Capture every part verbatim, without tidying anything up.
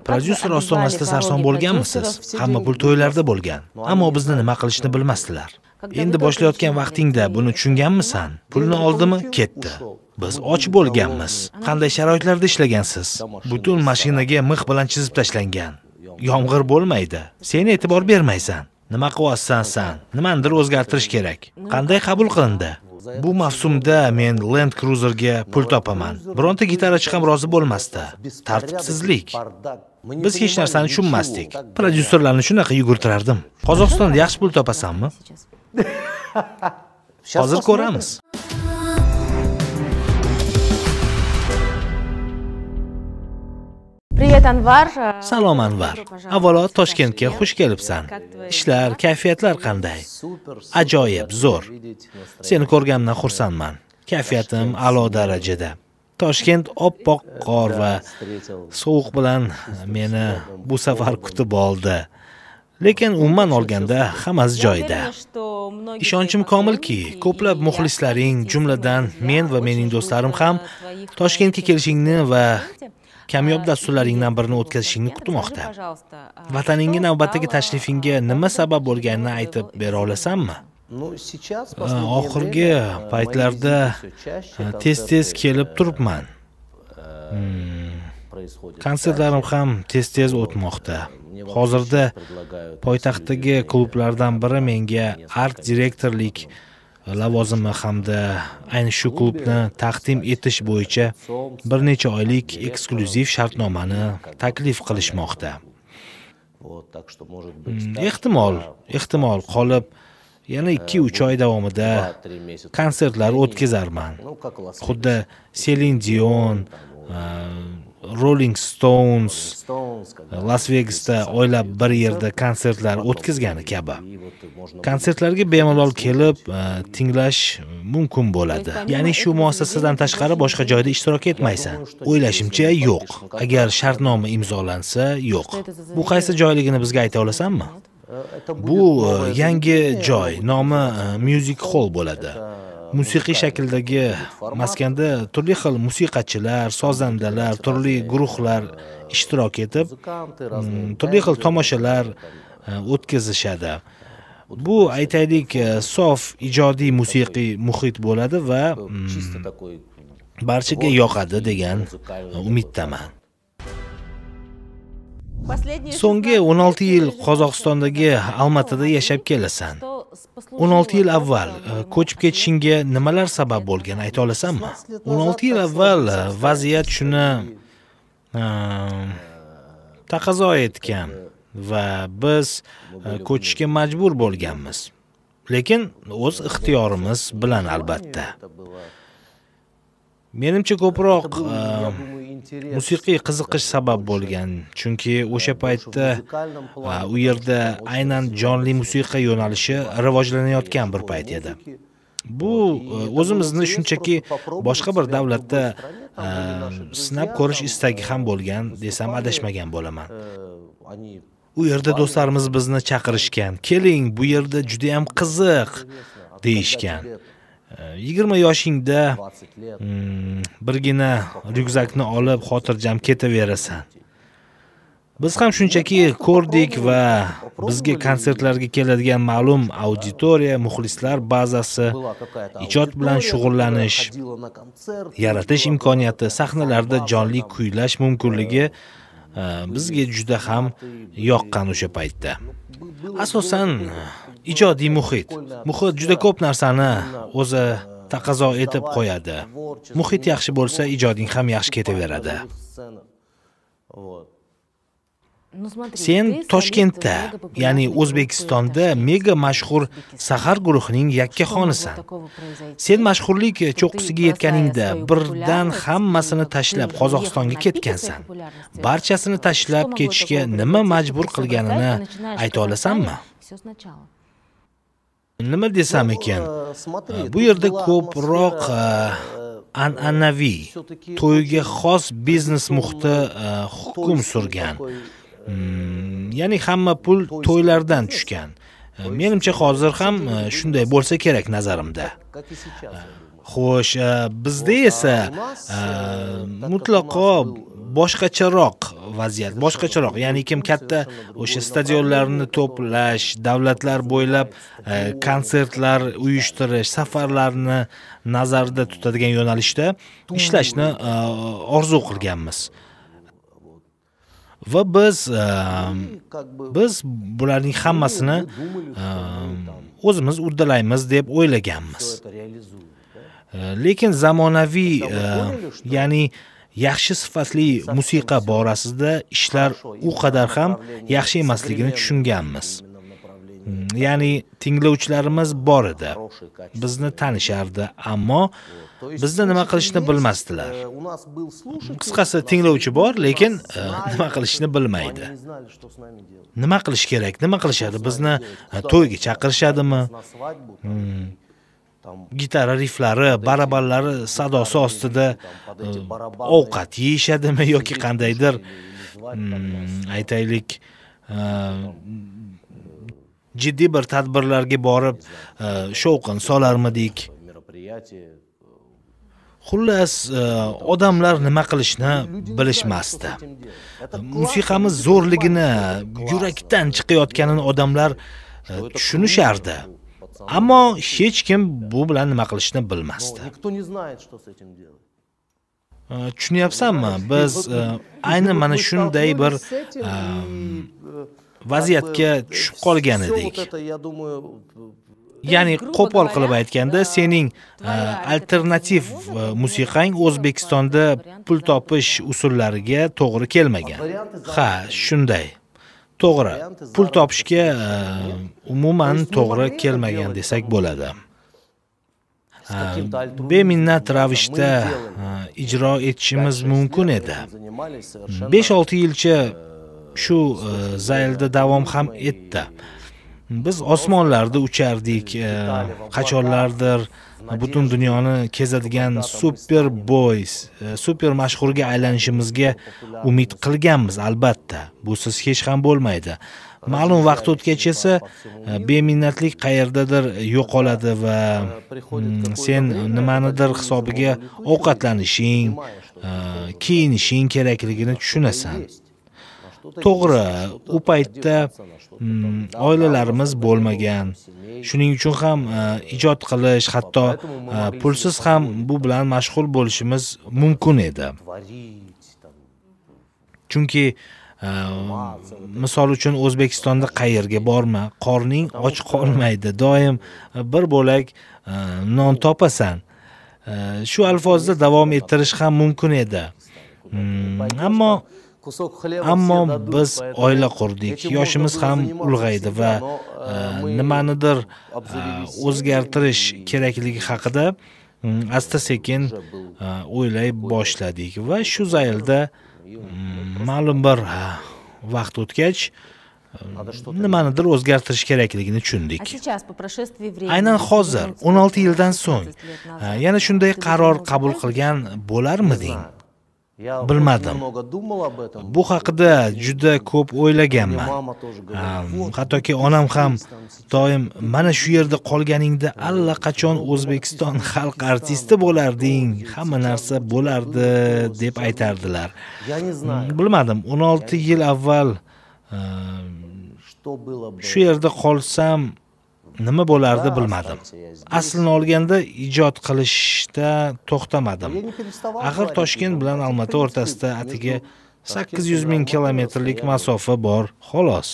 Prodyuser ostonasida sarson bo'lganmisiz? Hamma pul to'ylarda bo'lgan. Ammo bizni nima qilishni bilmasdilar. Endi boshlayotgan vaqtingda buni tushunganmisan? Pulni oldimi, ketdi. Biz och bo'lganmiz. Qanday sharoitlarda ishlagansiz? Butun mashinaga mix bilan chizib tashlangan. Yomg'ir bo'lmaydi. Sen e'tibor bermaysan. Nima qilyapsan sen? Nimanidir o'zgartirish kerak. Qanday qabul qilindi? Bu mavsumda men Land Cruiserga pul topaman. Bironta gitarachi ham rozi bo'lmasdi. Tartibsizlik. Biz hech narsani tushunmasdik. Prodyuserlarni shunaqa yugurtirardim. Qozog'istonda yaxshi pul topasanmi? Hozir ko'ramiz. Привет, Anvar. Salom Anvar. Avvalo Toshkentga xush kelibsan. Ishlar, kayfiyatlar qanday? Ajoyib, zo'r. Seni ko'rganimdan xursandman. Kayfiyatim a'lo darajada. Toshkent oppoq qor va sovuq bilan meni bu safar kutib oldi. Lekin umuman olganda hammasi joyida. Ishonchim komilki, ko'plab muxlislaring, jumladan men va mening do'stlarim ham Toshkentga kelishingni va kamyob dasturlaringdan birini o'tkazishingni kutmoqda. Vataningga navbatdagi tashrifingga nima sabab bo'lganini aytib bera olasanmi? Oxirgi paytlarda tez-tez kelib turibman. Konsertlarim ham tez-tez o'tmoqda. Hozirda poytaxtdagi klublardan biri menga art direktorlik lavozimi hamda ayni shu klubni taqdim etish bo'yicha bir necha oylik eksklyuziv shartnomani taklif qilishmoqda. Ehtimol, ehtimol qolib yana ikki uch oy davomida konsertlar o'tkazarman. Xuddi Celine Dion, Rolling Stones Las Vegasda oylab bir yerda konsertlar o'tkazgani kabi. Konsertlarga bemalol kelib, tinglash mumkin bo'ladi. Ya'ni shu muassasadan tashqari boshqa joyda ishtirok etmaysan. O'ylashimcha yo'q. Agar shartnoma imzolansa, yo'q. Bu qaysi joyligini bizga ayta olasanmi? Bu yangi joy, nomi Music Hall bo'ladi. Musiqiy shakldagi maskanda turli xil musiqachilar, sozandalar, turli guruhlar ishtirok etib, turli xil tomoshalar o'tkazishadi. Bu aytaylik sof ijodiy musiqiy muhit bo'ladi va barchaga yoqadi degan umiddaman. So'nggi o'n olti yil Qozog'istondagi Almatada yashab kelasan. o'n olti yil avval ko'chib ketishingga nimalar sabab bo'lgan ayta olasanmi? o'n olti yil avval vaziyat shuni taqozo etgan va biz ko'chishga majbur bo'lganmiz. Lekin o'z ixtiyorimiz bilan albatta. Menimcha ko'proq musiqiy qiziqish sabab bo'lgan, chunki o'sha paytda u yerda aynan jonli musiqa yo'nalishi rivojlanayotgan bir payt edi. Bu o'zimizni shunchaki boshqa bir davlatda sinab ko'rish istagi ham bo'lgan desam adashmagan bo'laman. U yerda do'stlarimiz bizni chaqirishgan, keling, bu yerda juda ham qiziq deyishgan. yigirma yoshingda birgina ryukzakni olib xotirjam ketaverasan. Biz ham shunchaki ko'rdik va bizga konsertlarga keladigan ma'lum auditoriya, muxlislar bazasi, ijod bilan shug'ullanish, yaratish imkoniyati, sahnalarda jonli kuylash mumkinligi bizga juda ham yoqqan o'sha paytda. Asosan ijodiy muhit. Muhit juda ko'p narsani o'zi taqozo etib qo'yadi. Muhit yaxshi bo'lsa, ijoding ham yaxshi ketaveradi. Sen Toshkentda, ya'ni O'zbekistonda mega mashhur sahar guruhining yakkaxonisan. Sen mashhurlik cho'qqisiga yetganingda birdan hammasini tashlab Qozog'istonga ketgansan. Barchasini tashlab ketishga nima majbur qilganini ayta olasanmi? Nima desam ekan? Bu yerda ko'proq an'anaviy, to'yga xos biznes muhiti hukm surgan. Ya'ni hamma pul to'ylardan tushgan. Menimcha hozir ham shunday bo'lsa kerak nazarimda. Xo'sh, bizda esa mutlaqo boshqacharoq vaziyat, boshqacharoq. Ya'ni kim katta o'sha stadionlarni to'plash, davlatlar bo'ylab konsertlar uyushtirish, safarlarni nazarda tutadigan yo'nalishda ishlashni orzu qilganmiz. Va biz biz bularning hammasini o'zimiz uddalaymiz deb o'ylaganmiz. Lekin zamonaviy, ya'ni yaxshi sifatli musiqa borasida ishlar u qadar ham yaxshi emasligini tushunganmiz. Ya'ni tinglovchilarimiz bor edi. Bizni tanishardi, ammo bizni nima qilishni bilmasdilar. Qisqasi, tinglovchi bor, lekin nima qilishni bilmaydi. Nima qilish kerak? Nima qilishadi? Bizni to'yga chaqirishadimi? Gitara riflari, barabanlari sadosi ostida ovqat yeyishadimi yoki qandaydir aytaylik jiddiy bir tadbirlarga borib shovqin solarmidik. Xullas, odamlar nima qilishni bilishmasdi. Musiqamiz zo'rligini, yurakdan chiqayotganini odamlar tushunishardi. Ammo hech kim bu bilan nima qilishni bilmasdi. Tushunyapsanmi? Biz ayni mana shunday bir vaziyatga tushib qolgan edik. Ya'ni qo'pol qilib aytganda, sening alternativ musiqang O'zbekistonda pul topish usullariga to'g'ri kelmagan. Ha, shunday. To'g'ri, pul topishga umuman to'g'ri kelmagan desak bo'ladi. Beminnat ravishda ijro etishimiz mumkin edi. besh olti yilcha shu zaylda davom ham etdi. Biz osmonlarda uchardik, qachonlardir butun dunyoni kezadigan super boys, super mashhurga aylanishimizga umid qilganmiz, albatta. Busiz hech ham bo'lmaydi. Ma'lum vaqt o'tgach esa beminnatlik qayerdadir yo'qoladi va sen nimanidir hisobiga ovqatlanishing, kiyinishing kerakligini tushunasan. To'g'ri, u paytda oilalarimiz bo'lmagan. Shuning uchun ham ijod qilish, hatto pulsiz ham bu bilan mashg'ul bo'lishimiz mumkin edi. Chunki misol uchun O'zbekistonda qayerga borma, qorning och qolmaydi. Doim bir bo'lak non topasan. Shu alfozda davom ettirish ham mumkin edi. Ammo Ammo biz oila qurdik, yoshimiz ham ulg'aydi va nimanidir o'zgartirish kerakligi haqida asta-sekin o'ylay boshladik va shu zaylda ma'lum bir vaqt o'tgach nimanidir o'zgartirish kerakligini tushundik. Aynan hozir, o'n olti yildan so'ng yana shunday qaror qabul qilgan bo'larmiding? Bilmadim. Bu haqida juda ko'p o'ylaganman. Hattoki onam ham doim mana shu yerda qolganingda allaqachon O'zbekiston xalq artisti bo'larding, hamma narsa bo'lardi deb aytardilar. Bilmadim, o'n olti yil avval shu yerda qolsam nima bo'lardi bilmadim. Aslini olganda ijod qilishda to'xtamadim. Axir Toshkent bilan Olmota o'rtasida atigi sakkiz yuz ming kilometrlik masofa bor, xolos.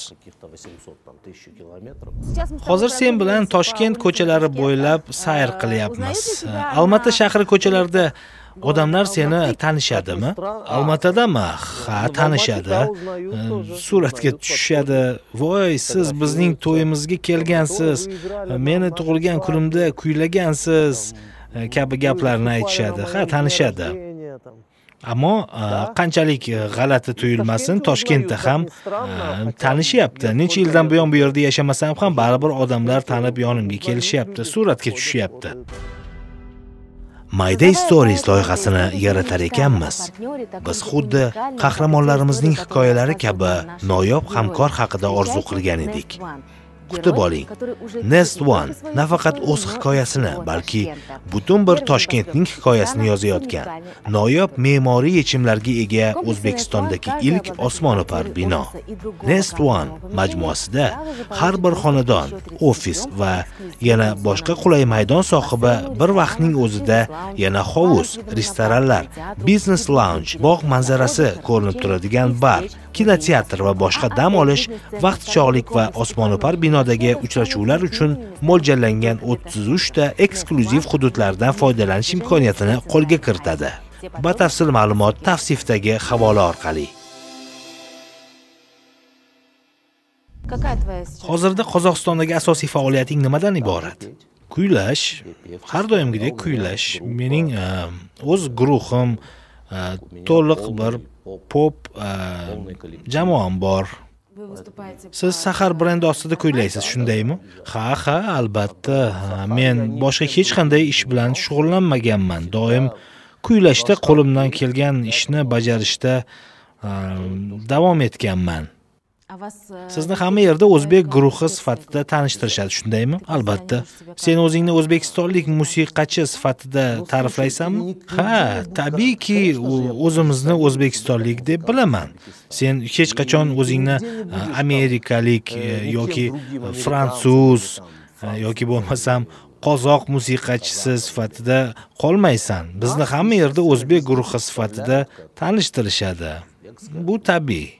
Hozir sen bilan Toshkent ko'chalari bo'ylab sayr qilyapmiz. Olmota shahri ko'chalarida odamlar seni tanishadimi? Olmatadami? Ha, tanishadi. Suratga tushishadi. Voy, siz bizning to'yimizga kelgansiz. Meni tug'ilgan kunimda kuylagansiz kabi gaplarni aytishadi. Ha, tanishadi. Ammo qanchalik g'alati tuyulmasin, Toshkentda ham tanishyapti. Necha yildan buyon bu yerda yashamasam ham baribir odamlar tanib yonimga kelishyapti, suratga tushishyapti. My Day Stories loyihasini yaratar ekanmiz. Biz xuddi qahramonlarimizning hikoyalari kabi noyob hamkor haqida orzu qilgan edik. kutib oling. Nest One nafaqat o'z hikoyasini, balki butun bir Toshkentning hikoyasini yozayotgan noyob me'moriy yechimlarga ega O'zbekistondagi ilk osmono'par bino. Nest One majmuasida har bir xonadon, ofis va yana boshqa qulay maydon sohibi bir vaqtning o'zida yana hovuz, restoranlar, biznes lounge, bog' manzarasi ko'rinib turadigan bar, kinoteatr va boshqa dam olish, vaqtichog'lik va osmono'par binodagi uchrashuvlar uchun mo'ljallangan o'ttiz uch ta eksklyuziv hududlardan foydalanish imkoniyatini qo'lga kiritadi. Batafsil ma'lumot tavsifdagi havola orqali. Hozirda Qozog'istondagi asosiy faoliyating nimadan iborat? Kuylash, har doimgidek kuylash. Mening o'z guruhim, to'liq bir pop jamoam bor. Siz Sahar brendi ostida kuylaysiz, shundaymi? Ha, ha, albatta. Men boshqa hech qanday ish bilan shug'ullanmaganman. Doim kuylashda qo'limdan kelgan ishni bajarishda davom etganman. Sizni hamma yerda o'zbek guruhi sifatida tanishtirishadi, shundaymi? Albatta. Sen o'zingni o'zbekistonlik musiqachi sifatida ta'riflaysanmi? Ha, tabiiyki, o'zimizni o'zbekistonlik deb bilaman. Sen hech qachon o'zingni amerikalik yoki fransuz yoki bo'lmasam qozoq musiqachisi sifatida qolmaysan. Bizni hamma yerda o'zbek guruhi sifatida tanishtirishadi. Bu tabiiy.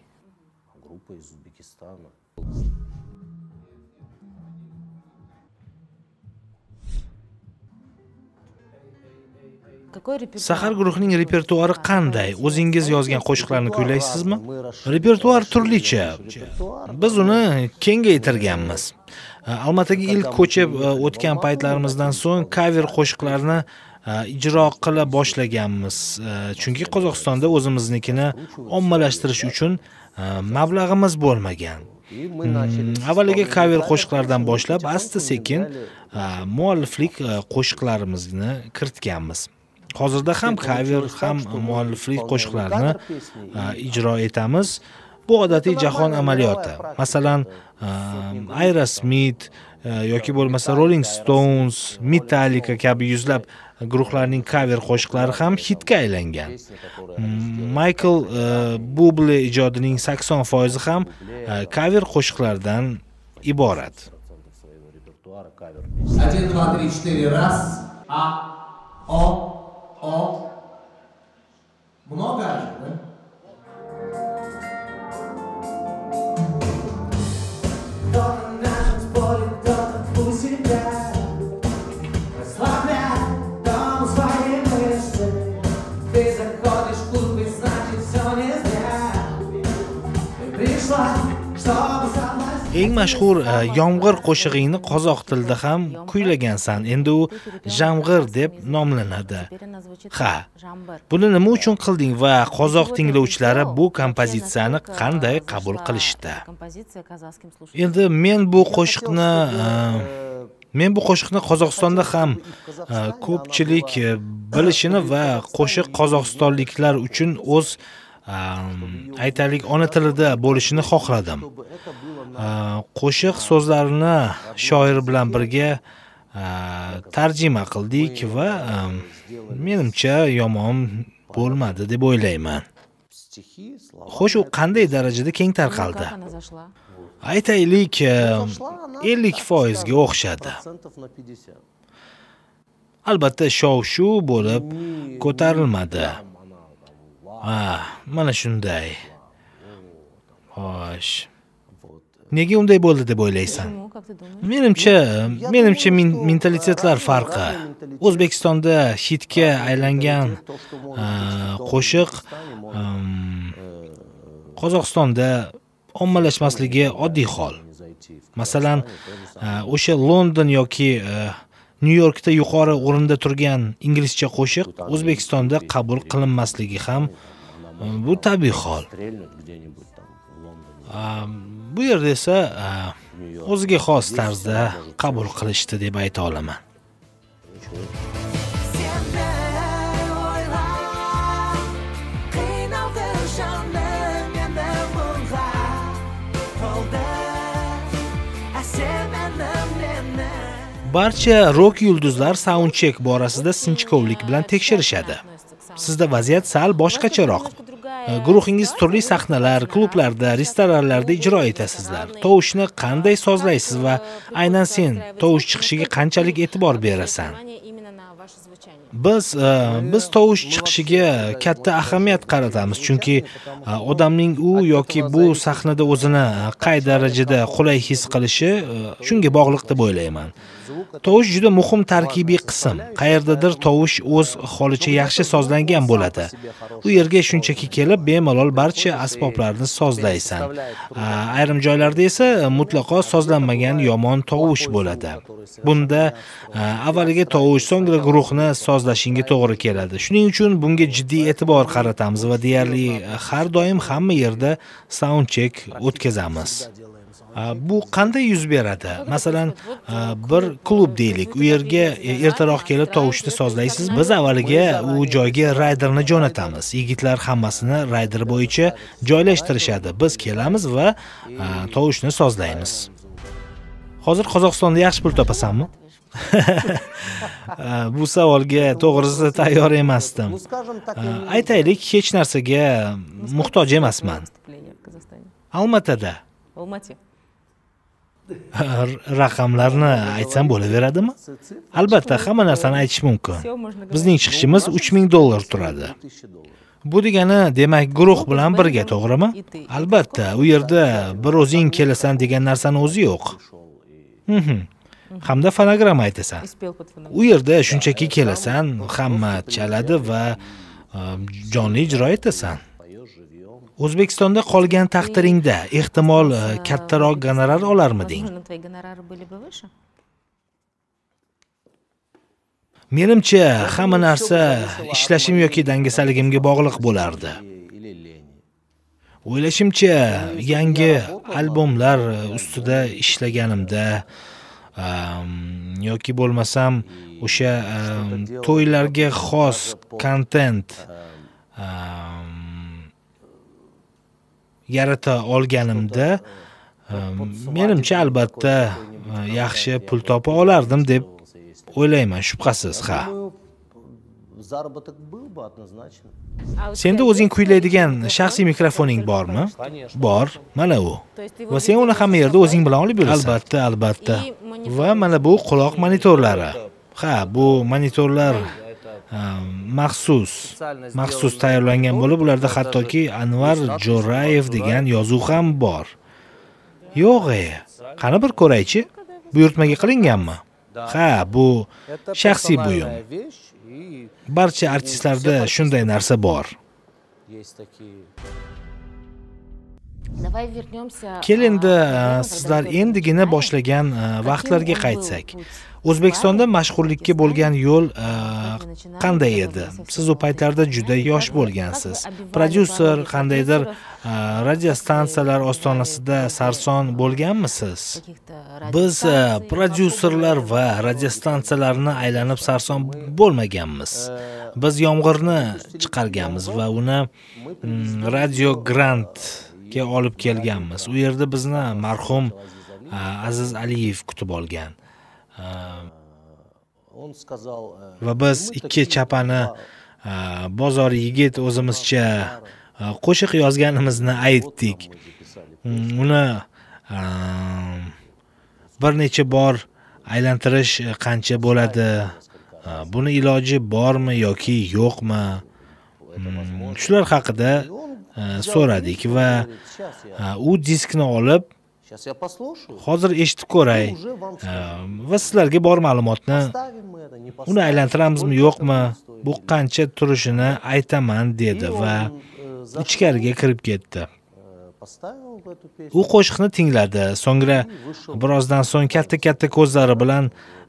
Sahar guruhining repertuari qanday? O'zingiz yozgan qo'shiqlarni kuylaysizmi? Repertuar turlicha. Biz uni kengaytirganmiz. Almataga ilk ko'chib o'tgan paytlarimizdan so'ng cover qo'shiqlarni ijro qila boshlaganmiz. Chunki Qozog'istonda o'zimiznikini ommalashtirish uchun mablag'imiz bo'lmagan. Avvaliga cover qo'shiqlardan boshlab asta-sekin mualliflik qo'shiqlarimizni kiritganmiz. Hozirda ham cover ham mualliflik qo'shiqlarini ijro etamiz. Bu odatiy jahon amaliyoti. Masalan, Aerosmith yoki bo'lmasa Rolling Stones, Metallica kabi yuzlab guruhlarning cover qo'shiqlari ham hitga aylangan. Michael Bublé ijodining sakson foiz ham cover qo'shiqlardan iborat. один, два, три, четыре, раз. А, о, о. Много же, да? Eng mashhur yomg'ir qo'shig'ingni qozoq tilida ham kuylagansan. Endi u jamg'ir deb nomlanadi. Ha. Buni nima uchun qilding va qozoq tinglovchilari bu kompozitsiyani qanday qabul qilishdi? Endi men bu qo'shiqni Men bu qo'shiqni Qozog'istonda ham ko'pchilik bilishini va qo'shiq qozog'istonliklar uchun o'z aytaylik ona tilida bo'lishini xohladim. Qo'shiq so'zlarini shoir bilan birga tarjima qildik va menimcha yomon bo'lmadi deb o'ylayman. Xo'sh, u qanday darajada keng tarqaldi? Aytaylik, ellik foiz ga o'xshadi. Albatta, shov-shuv bo'lib ko'tarilmadi. Ha, mana shunday. Xo'sh. Nega unday bo'ldi deb o'ylaysan? Menimcha, menimcha mentalitetlar farqi. O'zbekistonda hitga aylangan qo'shiq Qozog'istonda ommalashmasligi oddiy hol. Masalan, o'sha London yoki New Yorkda yuqori o'rinda turgan inglizcha qo'shiq O'zbekistonda qabul qilinmasligi ham bu tabiiy hol. Bu yerda esa o'ziga xos tarzda qabul qilishdi deb ayta olaman. I said Barcha rock yulduzlar soundcheck borasida sinchkovlik bilan tekshirishadi. Sizda vaziyat sal boshqacharoq. Guruhingiz turli sahnalar, klublarda, restoranlarda ijro etasizlar. Tovushni qanday sozlaysiz va aynan sen tovush chiqishiga qanchalik e'tibor berasan? Biz biz tovush chiqishiga katta ahamiyat qaratamiz, chunki odamning u yoki bu sahnada o'zini qay darajada qulay his qilishi shunga bog'liq deb o'ylayman. Tovush juda muhim tarkibiy qism. Qayerdadir tovush o'z holicha yaxshi sozlangan bo'ladi. U yerga shunchaki kelib bemalol barcha asboblarni sozlaysan. Ayrim joylarda esa mutlaqo sozlanmagan yomon tovush bo'ladi. Bunda avvaliga tovush, so'ngra guruhni sozlashingga to'g'ri keladi. Shuning uchun bunga jiddiy e'tibor qaratamiz va deyarli har doim hamma yerda soundcheck o'tkazamiz. Bu qanday yuz beradi? Masalan, bir klub deylik, u yerga ertaroq kelib tovushni sozlaysiz. Biz avvaliga u joyga rayderni jo'natamiz. Yigitlar hammasini rayder bo'yicha joylashtirishadi. Biz kelamiz va tovushni sozlaymiz. Hozir Qozog'istonda yaxshi pul topasanmi? Bu savolga to'g'risi tayyor emasdim. Aytaylik, hech narsaga muhtoj emasman. Almatada. Raqamlarni aytsam bo'laveradimi? Albatta, hamma narsani aytish mumkin. Bizning chiqishimiz uch ming dollar turadi. Bu degani, demak, guruh bilan birga, to'g'rimi? Albatta, u yerda bir o'zing kelasan degan narsani o'zi yo'q. Hamda fonogramma aytasan. U yerda shunchaki kelasan, hamma chaladi va jonli ijro etasan. O'zbekistonda qolgan taqdiringda ehtimol kattaroq gonorar olarmiding? Menimcha, hamma narsa ishlashim yoki dangasaligimga bog'liq bo'lardi. O'ylashimcha, yangi albomlar ustida ishlaganimda yoki bo'lmasam o'sha to'ylarga xos kontent yarata olganimda, menimcha albatta yaxshi pul topa olardim deb o'ylayman, shubhasiz, ha. Senda o'zing kuylaydigan shaxsiy mikrofoning bormi? Bor, mana u. Va sen uni hamma yerda o'zing bilan olib yurasan. Albatta, albatta. Va mana bu quloq monitorlari. Ha, bu monitorlar maxsus, maxsus tayyorlangan bo'lib, ularda hattoki Anvar Jo'rayev degan yozuv ham bor. Yo'q-e, qani bir ko'raychi? Buyurtmaga qilinganmi? Ha, bu shaxsiy buyum. Barcha artistlarda shunday narsa bor. Kel endi sizlar endigina boshlagan vaqtlarga qaytsak. O'zbekistonda mashhurlikka bo'lgan yo'l qanday edi? Siz u paytlarda juda yosh bo'lgansiz. Prodyuser, qandaydir radiostansiyalar ostonasida sarson bo'lganmisiz? Biz prodyuserlar va radiostansiyalarni aylanib sarson bo'lmaganmiz. Biz yomg'irni chiqarganmiz va uni Radio Grand ga olib kelganmiz. U yerda bizni marhum Aziz Aliyev kutib olgan. Va biz ikki chapani bozor yigit o'zimizcha qo'shiq yozganimizni aytdik. Uni bir necha bor aylantirish qancha bo'ladi? Buni iloji bormi yoki yo'qmi? Shular haqida so'radik va u diskni olib hozir eshitib ko'ray va sizlarga bor ma'lumotni, uni aylantiramizmi yo'qmi, bu qancha turishini aytaman dedi va ichkariga kirib ketdi. U qo'shiqni tingladi. So'ngra birozdan so'ng katta-katta ko'zlari bilan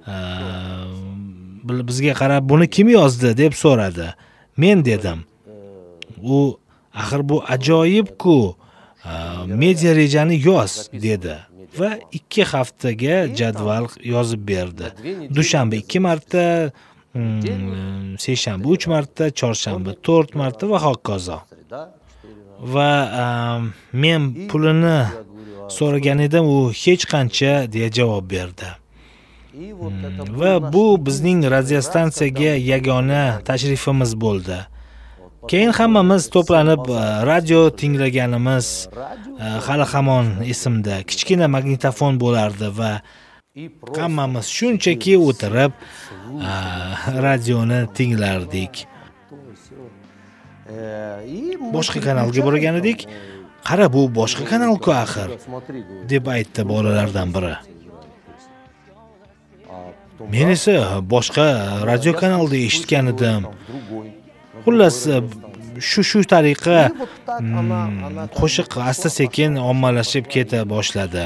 bizga qarab, "Buni kim yozdi?" deb so'radi. Men dedim. U "Axir bu ajoyib-ku. Media rejani yoz" dedi va ikki haftaga jadval yozib berdi. Dushanba ikki marta, seshanba uch marta, chorshanba to'rt marta va hokazo. Va men pulini so'ragan edim, u hech qancha deya javob berdi. va bu bizning radiostansiyaga yagona tashrifimiz bo'ldi. Keyin hammamiz to'planib radio tinglaganimiz hali hamon esimda. Kichkina magnitofon bo'lardi va hammamiz shunchaki o'tirib radioni tinglardik. Boshqa kanalga borgan edik. Qara, bu boshqa kanal-ku axir, deb aytdi bolalardan biri. Men esa boshqa radio kanalda eshitgan edim. Xullas, shu shu tariqa qo'shiq asta-sekin ommalashib keta boshladi.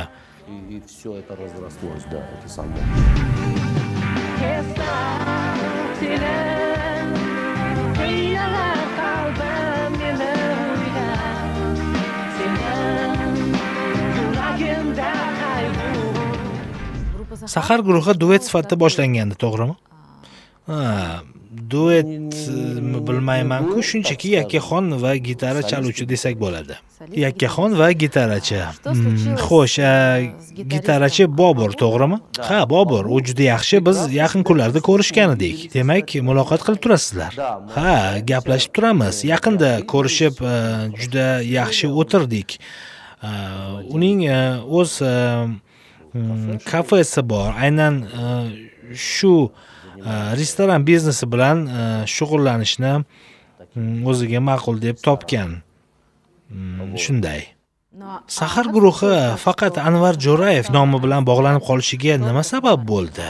Sahar guruhi duet sifatida boshlangandi, to'g'rimi? Ha, duet bilmayman-ku, shunchaki yakkaxon va gitara chaluvchi desak bo'ladi. Yakkaxon va gitarachi. Xo'sh, gitarachi Bobur, to'g'rimi? Ha, Bobur, u juda yaxshi. Biz yaqin kunlarda ko'rishgan edik. Demak, muloqot qilib turasizlar. Ha, gaplashib turamiz. Yaqinda ko'rishib juda yaxshi o'tirdik. Uning o'z kafesi bor. Aynan shu restoran biznesi bilan shug'ullanishni o'ziga ma'qul deb topgan. Shunday. Sahar guruhi faqat Anvar Jo'rayev nomi bilan bog'lanib qolishiga nima sabab bo'ldi?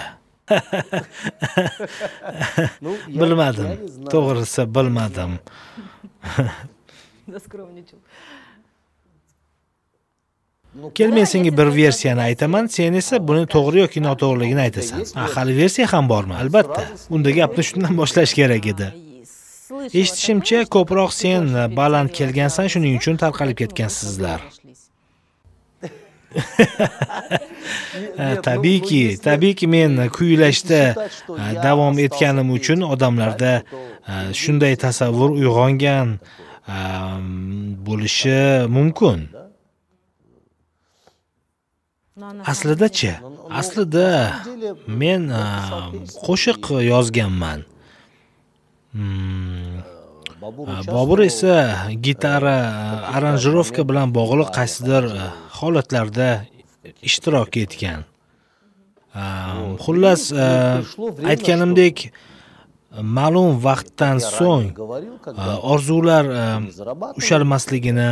Bilmadim. To'g'risi bilmadim. Kel, men senga bir versiyani aytaman, sen esa buni to'g'ri yoki noto'g'riligini aytasan. Hali versiya ham bormi? Albatta. Unda gapni shundan boshlash kerak edi. Eshitishimcha, ko'proq sen baland kelgansan, shuning uchun tarqalib ketgansizlar. Tabiiyki, tabiiyki men kuylashda davom etganim uchun odamlarda shunday tasavvur uyg'ongan bo'lishi mumkin. Aslida-chi, aslida men qo'shiq yozganman. Bobur esa gitara aranjirovka bilan bog'liq qaysidir holatlarda ishtirok etgan. Xullas, aytganimdek, ma'lum vaqtdan so'ng orzular ushalmasligini,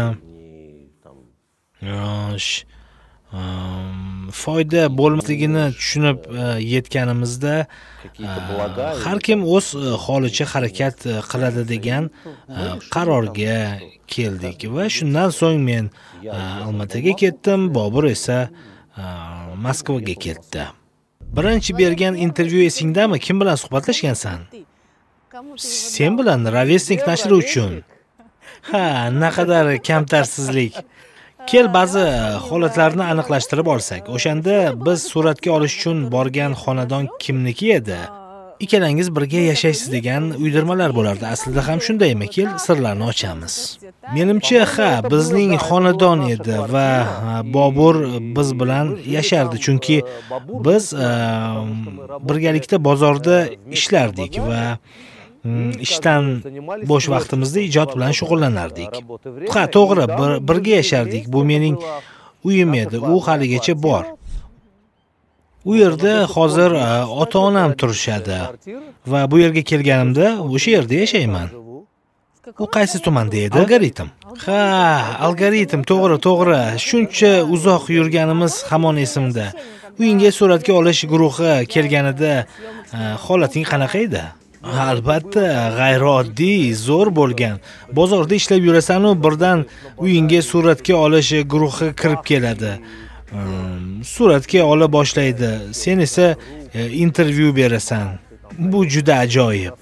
foyda bo'lmasligini tushunib yetganimizda har kim o'z holicha harakat qiladi degan qarorga keldik va shundan so'ng men Olmaotaga ketdim, Bobur esa Moskvaga ketdi. Birinchi bergan intervyu esingdami? Kim bilan suhbatlashgansan? Sen bilan Rovesnik nashri uchun. Ha, naqadar kamtarsizlik. Kel, ba'zi holatlarni aniqlashtirib olsak. O'shanda biz suratga olish uchun borgan xonadon kimniki edi? Ikkalangiz birga yashaysiz degan uydirmalar bo'lardi. Aslida ham shundaymi? Kel, sirlarni ochamiz. Menimcha, ha, bizning xonadon edi va Bobur biz bilan yashardi, chunki biz birgalikda bozorda ishlardik va ishdan bo'sh vaqtimizda ijod bilan shug'ullanardik. Ha, to'g'ri, birga yashardik. Bu mening uyim edi. U haligacha bor. U yerda hozir ota-onam turishadi va bu yerga kelganimda o'sha yerda yashayman. U qaysi tumanda edi? Algoritm. Ha, algoritm, to'g'ri, to'g'ri. Shuncha uzoq yurganimiz hamon esimda. Uyingga suratga olish guruhi kelganida holating qanaqa edi? Albatta, g'ayrioddiy, zo'r bo'lgan. Bozorda ishlab yurasan u birdan uyingga suratga olish guruhi kirib keladi. Suratga ola boshlaydi. Sen esa intervyu berasan. Bu juda ajoyib.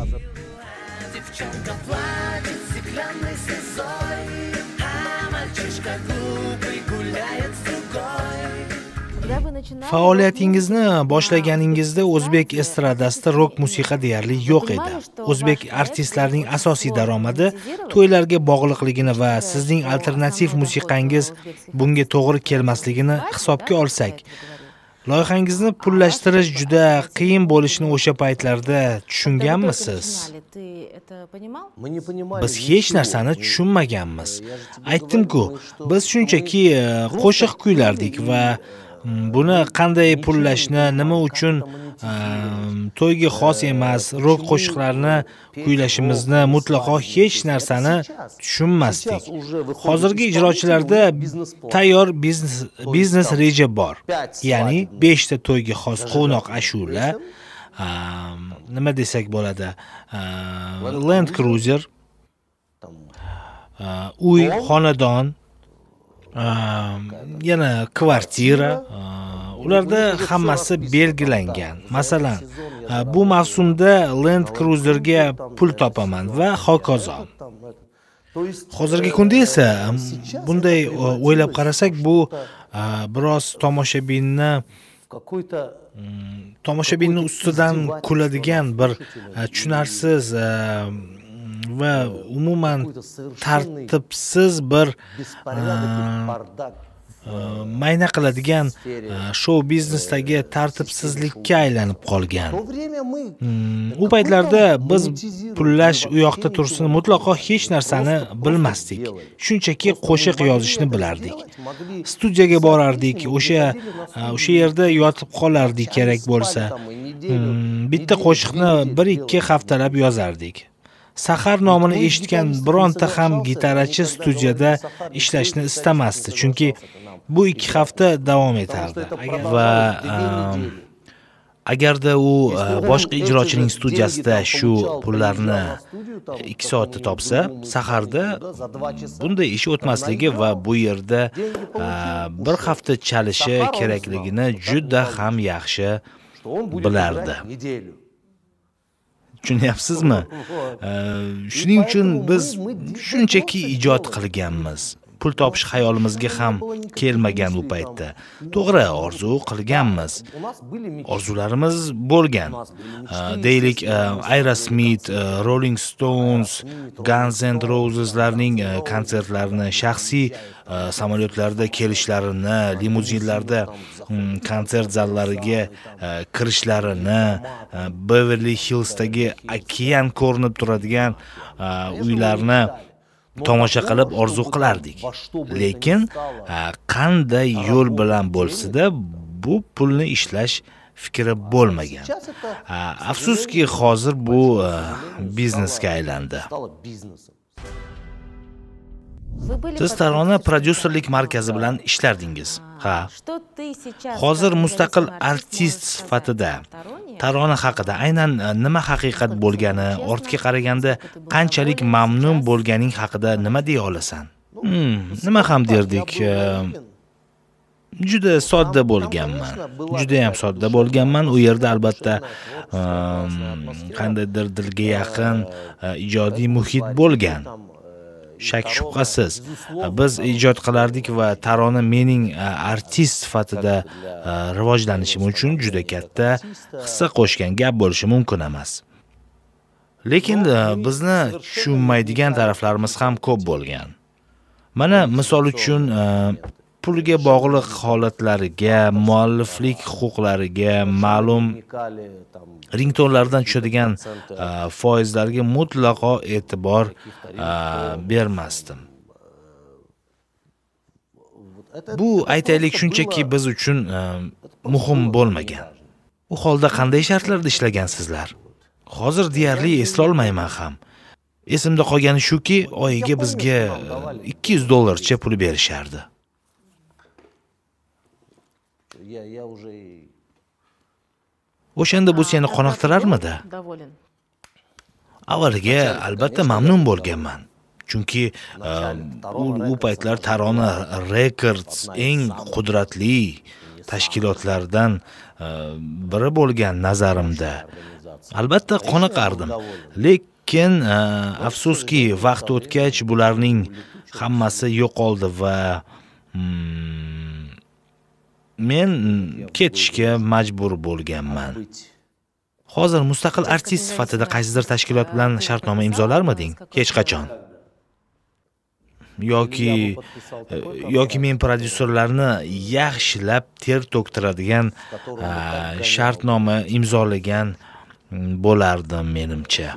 Faoliyatingizni boshlaganingizda o'zbek estradasida rock musiqa deyarli yo'q edi. O'zbek artistlarining asosiy daromadi to'ylarga bog'liqligini va sizning alternativ musiqangiz bunga to'g'ri kelmasligini hisobga olsak, Loyihangizni pullashtirish juda qiyin bo'lishini o'sha paytlarda tushunganmisiz? Biz hech narsani tushunmaganmiz. Aytdim-ku, biz shunchaki qo'shiq kuylardik va buni qanday pullashni, nima uchun to'yga xos emas rok qo'shiqlarni kuylashimizni mutlaqo hech narsani tushunmasdik. Hozirgi ijrochilarda tayyor biznes biznes reja bor. Ya'ni besh ta to'yga xos quvnoq ashula, nima desak bo'ladi? Land Cruiser, uy, xonadon, yana kvartira, ularda hammasi belgilangan. Masalan, bu mavsumda Land Cruiserga pul topaman va hokazo. Hozirgi kunda esa bunday o'ylab qarasak, bu biroz tomoshabinni tomoshabinni ustidan kuladigan bir tushunarsiz va umuman tartibsiz bir mayna qiladigan show biznesdagi tartibsizlikka aylanib qolgan. U paytlarda biz pullash u yoqda tursin mutlaqo hech narsani bilmasdik. Shunchaki qo'shiq yozishni bilardik. Studiyaga borardik, o'sha o'sha yerda yotib qolardik kerak bo'lsa. Bitta qo'shiqni bir ikki haftalab yozardik. Sahar nomini eshitgan bironta ham gitarachi studiyada ishlashni istamasdi, chunki bu ikki hafta davom etardi. Va agarda u boshqa ijrochining studiyasida shu pullarni ikki soatda topsa, saharda bunday ish o'tmasligi va bu yerda bir hafta chalishi kerakligini juda ham yaxshi bilardi. Tushunyapsizmi? Shuning uchun biz shunchaki ijod qilganmiz. Pul topish xayolimizga ham kelmagan u paytda. To'g'ri, orzu qilganmiz. Orzularimiz bo'lgan. Deylik, Aerosmith, Rolling Stones, Guns and Roses'larning konsertlarini, shaxsiy samolyotlarda kelishlarini, limuzinlarda konsert zallariga kirishlarini, Beverly Hillsdagi okean ko'rinib turadigan uylarni tomosha qilib orzu qilardik. Lekin qanday yo'l bilan bo'lsa-da bu pulni ishlash fikri bo'lmagan. Afsuski, hozir bu biznesga aylandi. Siz Tarona prodyuserlik markazi bilan ishlardingiz. Ha. Hozir mustaqil artist sifatida Tarona haqida aynan nima haqiqat bo'lgani, ortga qaraganda qanchalik mamnun bo'lganing haqida nima deya olasan? Hmm, nima ham derdik? Juda sodda bo'lganman. Juda ham sodda bo'lganman. U yerda albatta qandaydir dilga yaqin ijodiy muhit bo'lgan. Shak shubhasiz. Biz ijod qilardik va Tarona mening artist sifatida rivojlanishim uchun juda katta hissa qo'shgan gap bo'lishi mumkin emas. Lekin bizni tushunmaydigan taraflarimiz ham ko'p bo'lgan. Mana misol uchun pulga bog'liq holatlariga, mualliflik huquqlariga, ma'lum ringtonlardan tushadigan foizlarga mutlaqo e'tibor bermasdim. Bu aytaylik shunchaki biz uchun muhim bo'lmagan. U holda qanday shartlarda ishlagansizlar? Hozir deyarli eslay olmayman ham. Esimda qolgani shuki, oyiga bizga ikki yuz dollarcha pul berishardi. O'shanda bu seni qoniqtirarmidi? Avvaliga albatta mamnun bo'lganman. Chunki u paytlar Tarona Records eng qudratli tashkilotlardan biri bo'lgan nazarimda. Albatta qoniqardim. Lekin afsuski vaqt o'tgach bularning hammasi yo'qoldi va men ketishga majbur bo'lganman. Hozir mustaqil artist sifatida qaysidir tashkilot bilan shartnoma imzolarmiding? Hech qachon. yoki yoki men prodyuserlarni yaxshilab ter to'ktiradigan shartnoma imzolagan bo'lardim menimcha.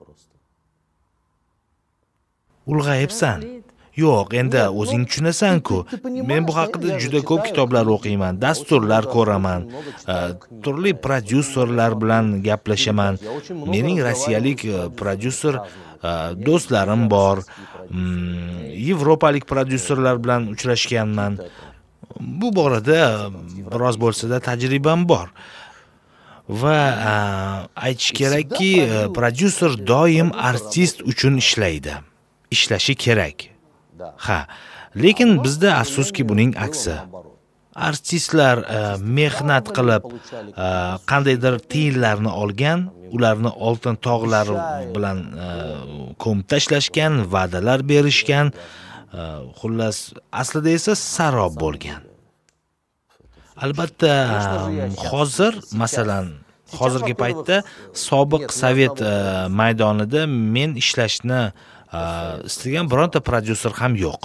Ulg'ayibsan. Yo'q, endi o'zing tushunasan-ku. Men bu haqida juda ko'p kitoblar o'qiyman, dasturlar ko'raman, turli prodyuserlar bilan gaplashaman. Mening rossiyalik prodyuser do'stlarim bor. Yevropalik prodyuserlar bilan uchrashganman. Bu borada biroz bo'lsa-da tajribam bor. Va aytish kerakki, prodyuser doim artist uchun ishlaydi. Ishlashi kerak. Ha, lekin bizda afsuski buning aksi. Artistlar mehnat qilib qandaydir tiyinlarni olgan, ularni oltin tog'lar bilan ko'mib tashlashgan, va'dalar berishgan, xullas aslida esa sarob bo'lgan. Albatta, hozir, masalan, hozirgi paytda sobiq Sovet maydonida men ishlashni istagan bironta prodyuser ham yo'q.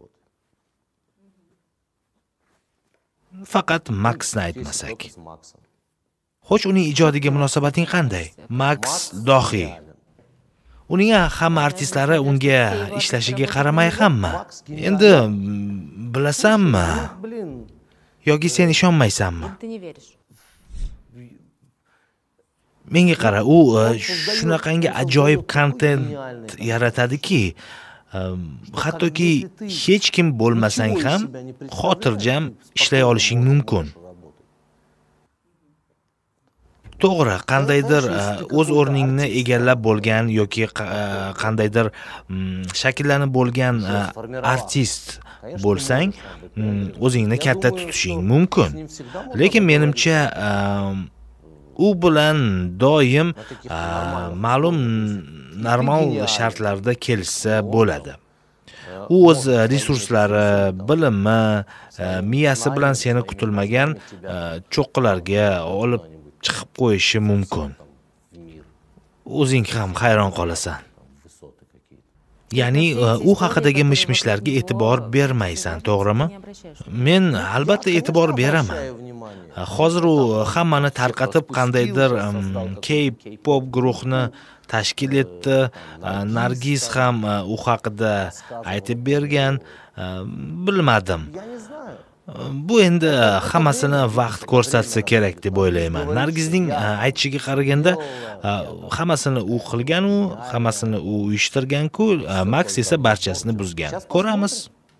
Faqat Maksni aytmasak. Xo'sh, uning ijodiga munosabating qanday? Maks dohiy. Uning hamma artistlari unga ishlashiga qaramay hamma. Endi bilasanmi? Yoki sen ishonmaysanmi? Menga qara, u shunaqangi ajoyib kontent yaratadiki, hattoki hech kim bo'lmasang ham xotirjam ishlay olishing mumkin. To'g'ri, qandaydir o'z o'rningni egallab bo'lgan yoki qandaydir shakllanib bo'lgan artist bo'lsang, o'zingni katta tutishing mumkin. Lekin menimcha u bilan doim ma'lum normal shartlarda kelishsa bo'ladi. U o'z resurslari, bilimi, miyasi bilan seni kutilmagan cho'qqilarga olib chiqib qo'yishi mumkin. O'zing ham hayron qolasan. Ya'ni u haqidagi mishmishlarga e'tibor bermaysan, to'g'rimi? Men albatta e'tibor beraman. Hozir u hammani tarqatib qandaydir K-pop guruhni tashkil etdi. Nargiz ham u haqida aytib bergan. Bilmadim. Bu endi hammasini vaqt ko'rsatsa kerak deb o'ylayman. Nargizning aytishiga qaraganda hammasini u qilgan, u hammasini u uyushtirgan-ku, Maks esa barchasini buzgan. Ko'ramiz.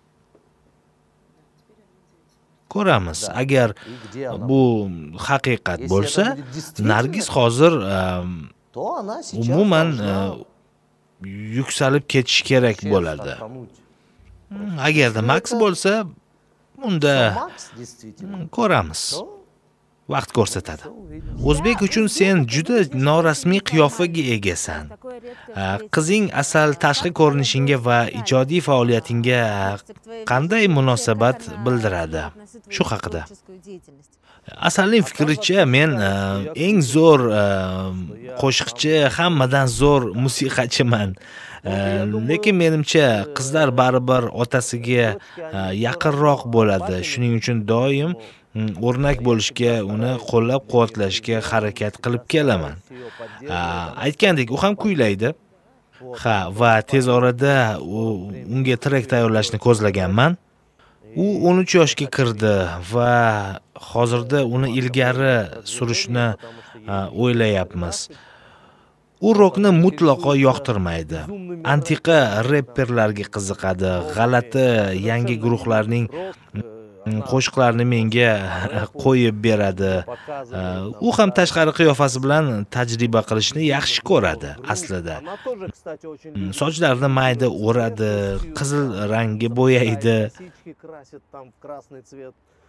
Ko'ramiz. Agar bu haqiqat bo'lsa, Nargiz hozir umuman yuksalib ketish kerak bo'ladi. Agarda Maks bo'lsa, unda ko'ramiz. Vaqt ko'rsatadi. O'zbek uchun sen juda norasmiy qiyofaga egasan. Qizing Asal tashqi ko'rinishingga va ijodiy faoliyatingga qanday munosabat bildiradi? Shu haqida. Asalning fikricha, men eng zo'r qo'shiqchi, hammadan zo'r musiqachiman. Lekin menimcha qizlar baribir otasiga yaqinroq bo'ladi. Shuning uchun doim o'rnak bo'lishga, uni qo'llab-quvvatlashga harakat qilib kelaman. Aytgandek, u ham kuylaydi. Ha, va tez orada unga trak tayyorlashni ko'zlaganman. U o'n uch yoshga kirdi va hozirda uni ilgari surishni o'ylayapmiz. U rokni mutlaqo yoqtirmaydi. Antiqa rapperlarga qiziqadi. G'alati yangi guruhlarning qo'shiqlarini menga qo'yib beradi. U ham tashqari qiyofasi bilan tajriba qilishni yaxshi ko'radi aslida. Sochlarini mayda o'radi, qizil rangga bo'yaydi.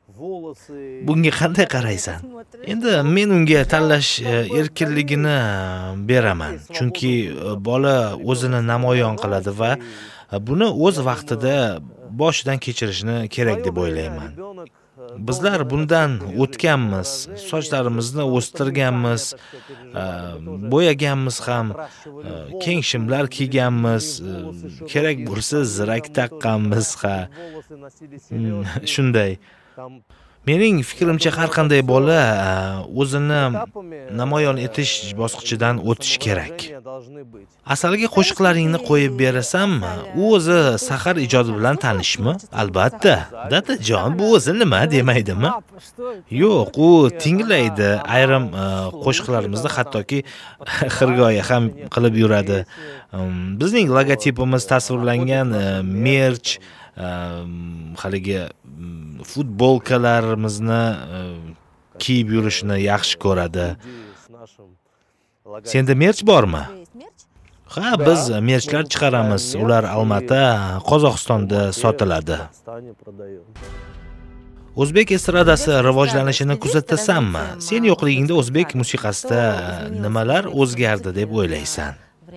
Bunga qanday qaraysan? Endi men unga tanlash erkinligini beraman, chunki bola o'zini namoyon qiladi va buni o'z vaqtida boshidan kechirishni kerak deb o'ylayman. Bizlar bundan o'tganmiz, sochlarimizni o'stirganmiz, bo'yaganmiz ham, keng shimlar kiyganmiz, kerak bo'lsa zirak taqqanmiz ha. Shunday. Mening fikrimcha har qanday bola o'zini namoyon etish bosqichidan o'tish kerak. Asalga qo'shiqlaringni qo'yib berasam, u o'zi sahar ijodi bilan tanishmi? Albatta. Dadajon, bu o'zi nima demaydimi? Yo'q, u tinglaydi. Ayrim qo'shiqlarimizni hattoki xirgoyi ham qilib yuradi. Bizning logotipimiz tasvirlangan merch, haligi futbolkalarimizni kiyib yurishni yaxshi ko'radi. Senda merch bormi? Ha, biz merchlar chiqaramiz. Ular Almata, Qozog'istonda sotiladi. O'zbek estradasi rivojlanishini kuzatasanmi? Sen yo'qligingda o'zbek musiqasida nimalar o'zgardi deb o'ylaysan?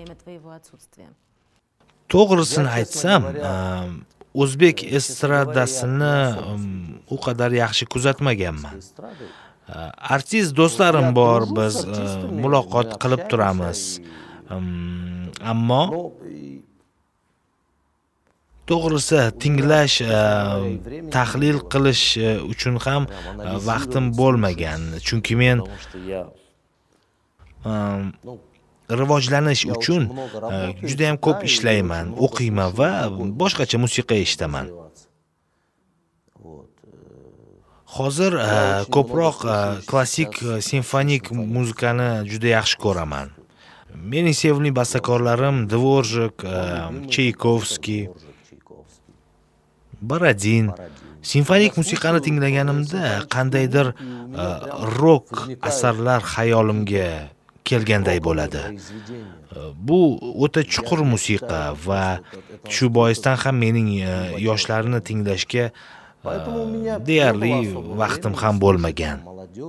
To'g'risini aytsam, o'zbek estradasini u qadar yaxshi kuzatmaganman. Artist do'stlarim bor, biz muloqot qilib turamiz. Ammo to'g'risi tinglash, tahlil qilish uchun ham vaqtim bo'lmagan, chunki men rivojlanish uchun juda ham ko'p ishlayman, o'qiyman va boshqacha musiqa eshitaman. Hozir ko'proq klassik simfonik muzikani juda yaxshi ko'raman. Mening sevimli bastakorlarim Dvorak, Chaykovskiy, Borodin. Simfonik musiqani tinglaganimda qandaydir rock asarlar xayolimga kelganday bo'ladi. Bu o'ta chuqur musiqa va shu boisdan ham mening yoshlarni tinglashga deyarli vaqtim ham bo'lmagan.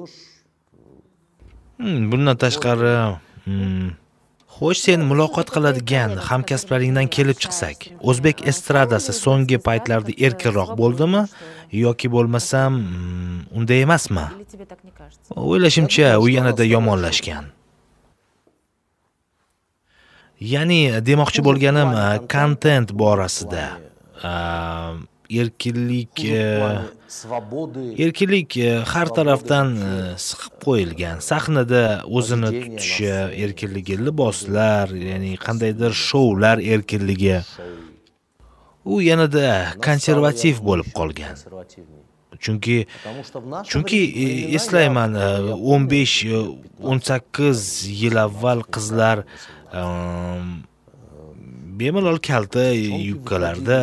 Bundan tashqari, xo'sh, sen muloqot qiladigan hamkasblaringdan kelib chiqsak, o'zbek estradasi so'nggi paytlarda erkinroq bo'ldimi yoki bo'lmasam unday emasmi? O'ylashimcha, u yanada yomonlashgan. Ya'ni demoqchi bo'lganim kontent borasida erkinlik erkinlik har tarafdan siqib qo'yilgan. Sahnada o'zini tutishi erkinligi, liboslar, ya'ni qandaydir shoular erkinligi u yanada konservativ bo'lib qolgan. Chunki chunki eslayman, o'n besh o'n sakkiz yil avval qizlar bemalol kalta yubkalarda,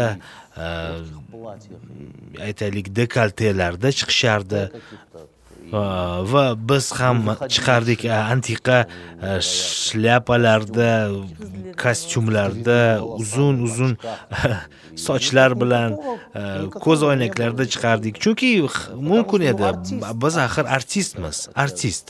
aytaylik dekoltelarda chiqishardi va biz ham chiqardik antiqa shlyapalarda, kostyumlarda, uzun-uzun sochlar bilan ko'z oynaklarda chiqardik. Chunki mumkin edi. Biz axir artistmiz, artist.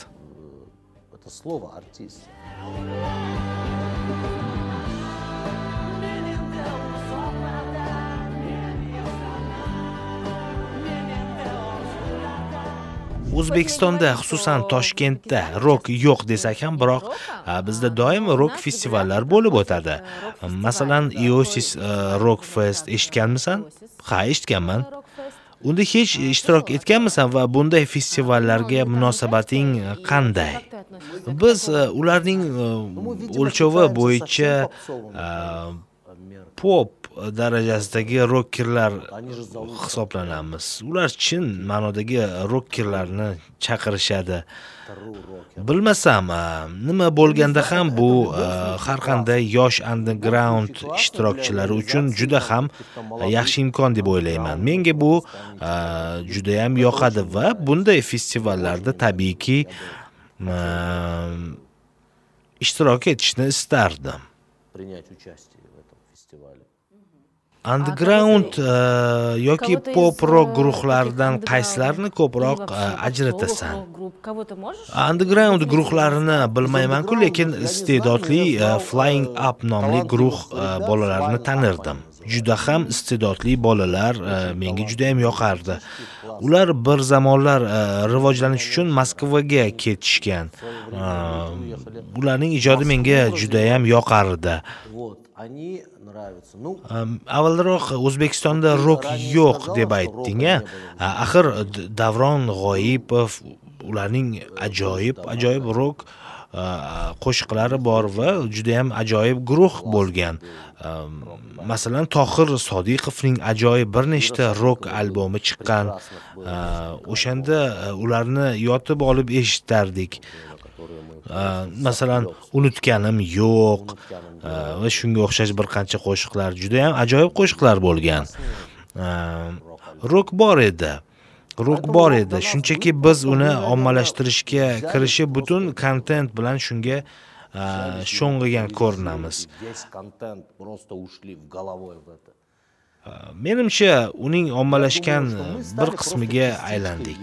O'zbekistonda, xususan Toshkentda rock yo'q desak ham, biroq bizda doim rock festivallar bo'lib o'tadi. Masalan, Iosis Rock Fest eshitganmisan? Ha, eshitganman. Unda hech ishtirok etganmisan va bunday festivallarga munosabating qanday? Biz ularning o'lchovi bo'yicha pop darajasidagi rockerlar hisoblanamiz. Ular chin ma'nodagi rockerlarni chaqirishadi. Bilmasam, nima bo'lganda ham bu har qanday yosh underground ishtirokchilari uchun juda ham yaxshi imkon deb o'ylayman. Menga bu juda ham yoqadi va bunday festivallarda tabiiyki ishtirok etishni istardim. underground yoki pop rock guruhlaridan qaysilarini ko'proq ajratasan? Underground guruhlarini bilmayman-ku, lekin iste'dodli Flying Up nomli guruh bolalarini tanirdim. Juda ham iste'dodli bolalar, menga juda ham yoqardi. Ular bir zamonlar rivojlanish uchun Moskvaga ketishgan. Ularning ijodi menga juda ham yoqardi. Avvalroq O'zbekistonda rock yo'q deb aytding-a? Axir Davron G'oyipov, ularning ajoyib, ajoyib rock qo'shiqlari bor va juda ham ajoyib guruh bo'lgan. Masalan, Tohir Sodiqovning ajoyib bir nechta rock albomi chiqqan. O'shanda ularni yotib olib eshitardik. Masalan, Unutganim yo'q va shunga o'xshash bir qancha qo'shiqlar, juda ham ajoyib qo'shiqlar bo'lgan. Rock bor edi. Rock bor edi. Shunchaki biz uni ommalashtirishga kirishib, butun kontent bilan shunga sho'ng'igan ko'rinamiz. Menimcha, uning ommalashgan bir qismiga aylandik.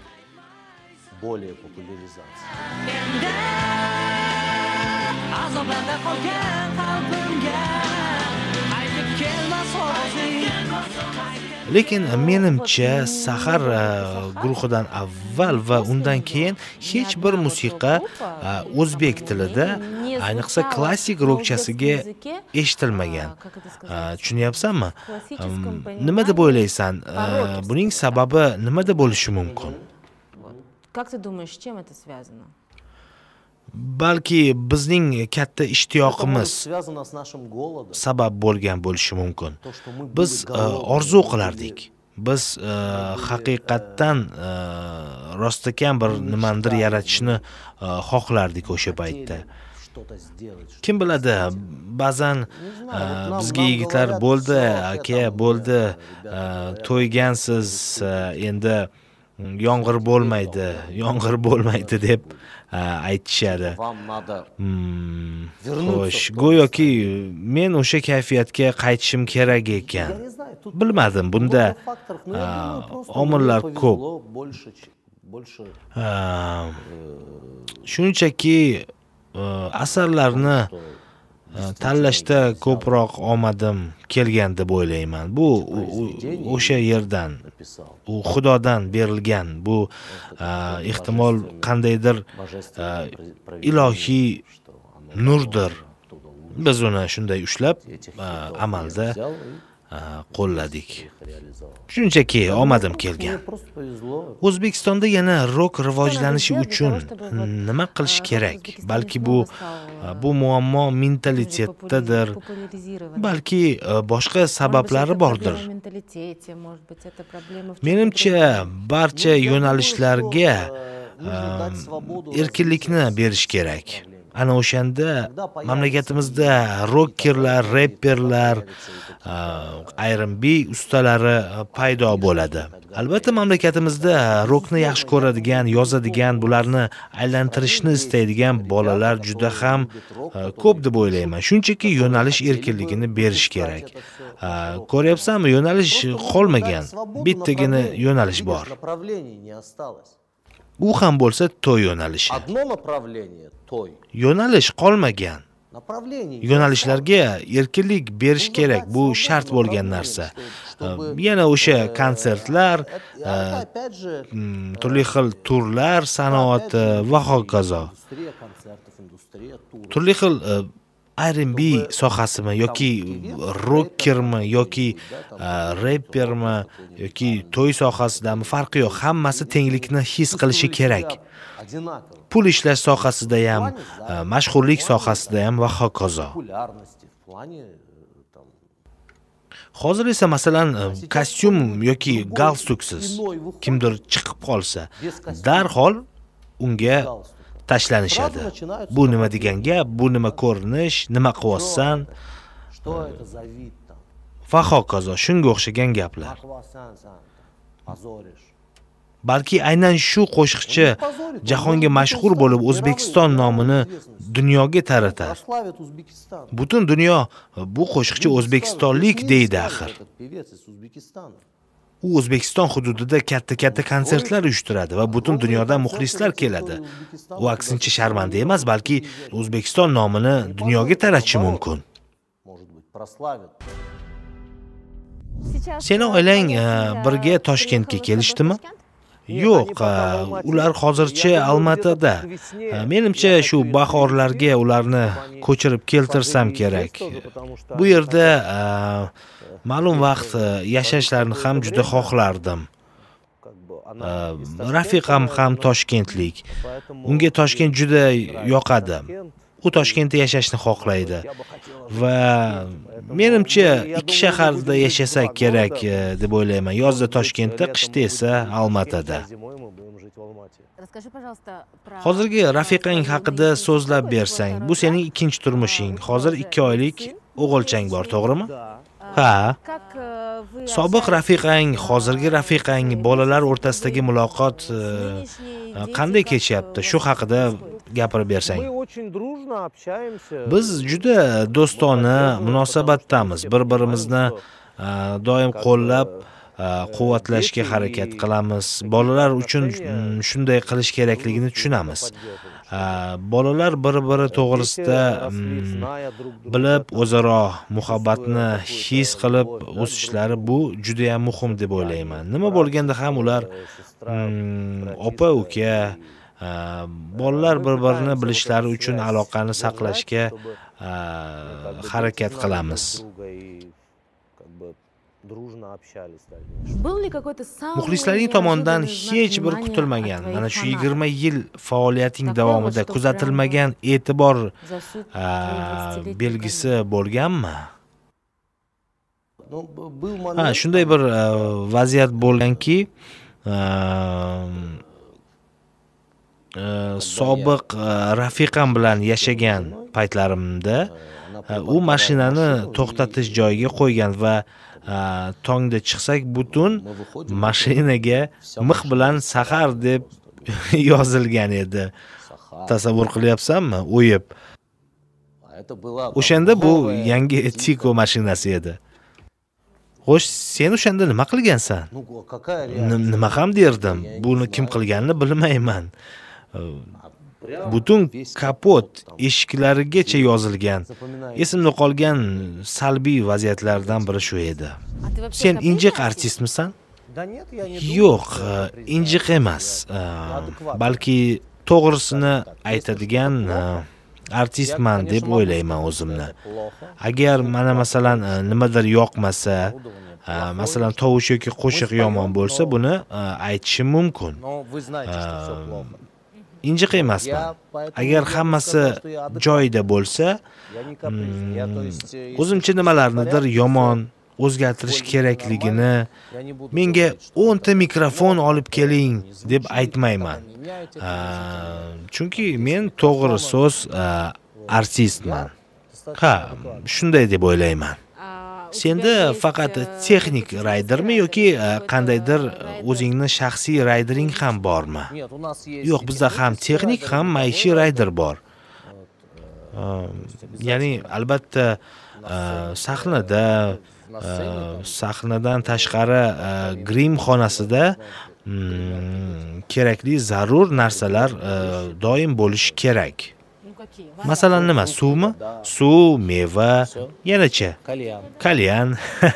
Lekin menimcha Sahar guruhidan avval va undan keyin hech bir musiqa o'zbek tilida, ayniqsa klassik rokchasiga eshitilmagan. Tushunyapsanmi? Nima deb o'ylaysan? Buning sababi nimada bo'lishi mumkin? Как ты думаешь, с чем это связано? Balki bizning katta ishtiyoqimiz sabab bo'lgan bo'lishi mumkin. Biz orzu qilardik. Biz haqiqatdan rostakam bir nimandir yaratishni xohlardik o'sha paytda. Kim biladi, ba'zan bizga yigitlar bo'ldi, aka, bo'ldi, to'ygansiz, endi yong'ir bo'lmaydi, yong'ir bo'lmaydi deb aytishadi. Xo'sh, go'yoki men o'sha kayfiyatga qaytishim kerak ekan. Bilmadim, bunda omillar ko'p. Shunchaki asarlarni tanlashda ko'proq omadim kelgan deb o'ylayman. Bu o'sha yerdan, u Xudodan berilgan, bu ehtimol qandaydir ilohiy nurdir. Biz uni shunday ushlab amalda qo'lladik. Shunchaki omadim kelgan. O'zbekistonda yana rock rivojlanishi uchun nima qilish kerak? Balki bu bu muammo mentalitetdadir. Balki boshqa sabablari bordir. Menimcha, barcha yo'nalishlarga erkinlikni berish kerak. Ana o'shanda mamlakatimizda rockerlar, rapperlar, R and B ustalari paydo bo'ladi. Albatta, mamlakatimizda rockni yaxshi ko'radigan, yozadigan, bularni aylantirishni istaydigan bolalar juda ham ko'p deb o'ylayman. Shunchaki yo'nalish erkinligini berish kerak. Ko'ryapsanmi, yo'nalish qolmagan. Bittagina yo'nalish bor. U ham bo'lsa to'y yo'nalishi. Yo'nalish qolmagan. Yo'nalishlarga erkinlik berish kerak. Bu shart bo'lgan narsa. Yana o'sha konsertlar, turli xil turlar sanoati va hokazo. Turli xil R and B sohasimi yoki rockermi yoki rappermi yoki to'y sohasidami farqi yo'q. Hammasi tenglikni his qilishi kerak. Pul ishlash sohasida ham, mashhurlik sohasida ham va hokazo. Hozir esa masalan kostyum yoki galstuksiz kimdir chiqib qolsa, darhol unga tashlanishadi. Bu nima degan gap, bu nima ko'rinish, nima qilyapsan? Va hokazo, shunga o'xshagan gaplar. balki aynan shu qo'shiqchi jahonga mashhur bo'lib O'zbekiston nomini dunyoga taratar. Butun dunyo bu qo'shiqchi o'zbekistonlik deydi axir. U O'zbekiston hududida katta-katta konsertlar uyushtiradi va butun dunyodan muxlislar keladi. U aksincha sharmanda emas, balki O'zbekiston nomini dunyoga taratishi mumkin. Seni oilang birga Toshkentga kelishdimi? Yo'q, ular hozircha Almatada. Menimcha shu bahorlarga ularni ko'chirib keltirsam kerak. Bu yerda ma'lum vaqt yashashlarini ham juda xohlardim. Rafiqam ham toshkentlik. Unga Toshkent juda yoqadi. U Toshkentda yashashni xohlaydi. Va menimcha ikki shaharda yashasak kerak deb o'ylayman. Yozda Toshkentda, qishda esa Almatada. Hozirgi rafiqang haqida so'zlab bersang, bu sening ikkinchi turmushing. Hozir ikki oylik o'g'ilchang bor, to'g'rimi? Ha. Sobiq rafiqang, hozirgi rafiqang, bolalar o'rtasidagi muloqot qanday kechyapti? Shu haqida gapirib bersang. Biz juda do'stona munosabatdamiz. Bir-birimizni doim qo'llab, quvvatlashga harakat qilamiz. Bolalar uchun shunday qilish kerakligini tushunamiz. Bolalar bir-biri to'g'risida bilib, o'zaro muhabbatni his qilib o'sishlari bu juda ham muhim deb o'ylayman. Nima bo'lganda ham ular opa, uka, bolalar bir-birini bilishlari uchun aloqani saqlashga harakat qilamiz. Muxlislaring tomonidan hech bir kutilmagan, mana shu yigirma yil faoliyating davomida kuzatilmagan e'tibor belgisi bo'lganmi? Ha, shunday bir vaziyat bo'lganki, sobiq rafiqam bilan yashagan paytlarimda u mashinani to'xtatish joyiga qo'ygan va tongda chiqsak butun mashinaga mix bilan sahar deb yozilgan edi. Tasavvur qilyapsanmi? O'yib. O'shanda bu yangi Tiko mashinasi edi. Xo'sh, sen o'shanda nima qilgansan? Nima ham derdim. Buni kim qilganini bilmayman. Butun kapot eshiklarigacha yozilgan. Esimda qolgan salbiy vaziyatlardan biri shu edi. Sen injiq artistmisan? Yo'q, injiq emas. Balki to'g'risini aytadigan artistman deb o'ylayman o'zimni. Agar mana masalan nimadir yoqmasa, masalan tovush yoki qo'shiq yomon bo'lsa, buni aytishim mumkin. Injiq emasman. Agar hammasi joyida bo'lsa, o'zimcha nimalarnidir yomon o'zgartirish kerakligini, menga o'nta mikrofon olib keling deb aytmayman. Chunki men to'g'ri so'z artistman. Ha, shunday deb o'ylayman. Senda faqat texnik raydermi yoki qandaydir o'zingning shaxsiy raydering ham bormi? Yo'q, bizda ham texnik, ham maishiy rayder bor. Ya'ni albatta sahnada, sahnadan tashqari grim xonasida kerakli zarur narsalar doim bo'lishi kerak. Masalan nima? Suvmi? Suv, meva, yanacha kalyan.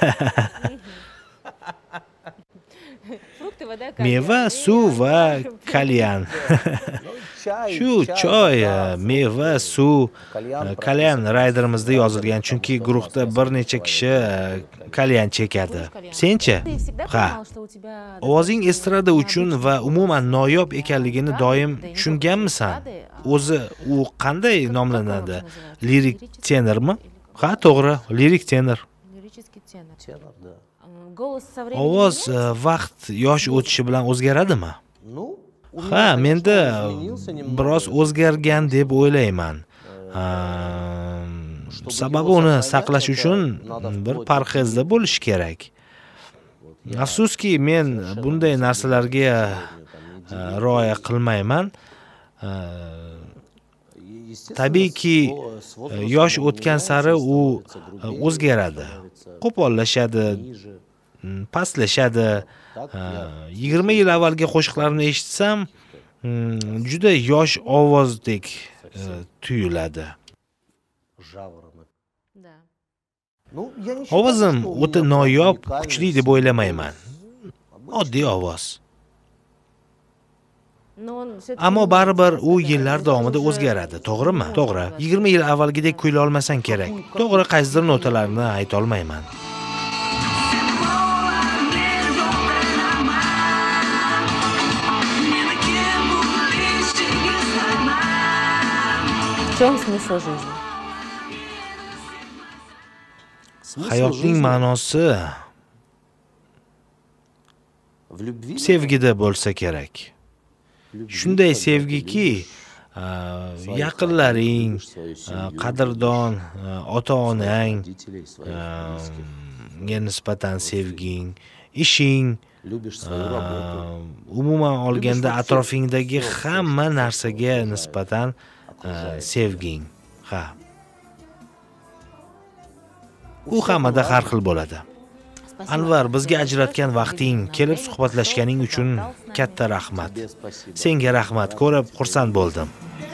Meva, suv va kalyan. Shu choy, meva, suv, kalyan rayderimizda yozilgan, chunki guruhda bir necha kishi kalyan chekadi. Senchi? Ha. Ovozing estrada uchun va umuman noyob ekanligini doim tushunganmisan? O'zi u qanday nomlanadi? Lirik tenormi? Ha, to'g'ri, lirik tenor. Ovoz vaqt yosh o'tishi bilan o'zgaradimi? Ha, menda biroz o'zgargan deb o'ylayman. Sababi uni saqlash uchun bir parhezda bo'lish kerak. Afsuski, men bunday narsalarga rioya qilmayman. Tabiiyki, yosh o'tgan sari u o'zgaradi, qo'pollashadi, pastlashadi. yigirma yil avvalgi qo'shiqlarni eshitsam, juda yosh ovozdek tuyuladi. Ovozim o'ta noyob, kuchli deb o'ylamayman. Oddiy ovoz. Ammo baribir u yillar davomida o'zgaradi, to'g'rimi? To'g'ri. yigirma yil avvalgidek kuyla olmasang kerak. To'g'ri, qaysidir notalarni ayta olmayman. В чем смысл жизни? Hayotning ma'nosi sevgida bo'lsa kerak. Shunday sevgiki, yaqinlaring, qadrdon, ota-onang ga nisbatan sevging, ishing, umuman olganda atrofingdagi hamma narsaga nisbatan sevging. Ha. U hammada har xil bo'ladi. Anvar, bizga ajratgan vaqting, kelib suhbatlashganing uchun katta rahmat. Senga rahmat, ko'rib xursand bo'ldim.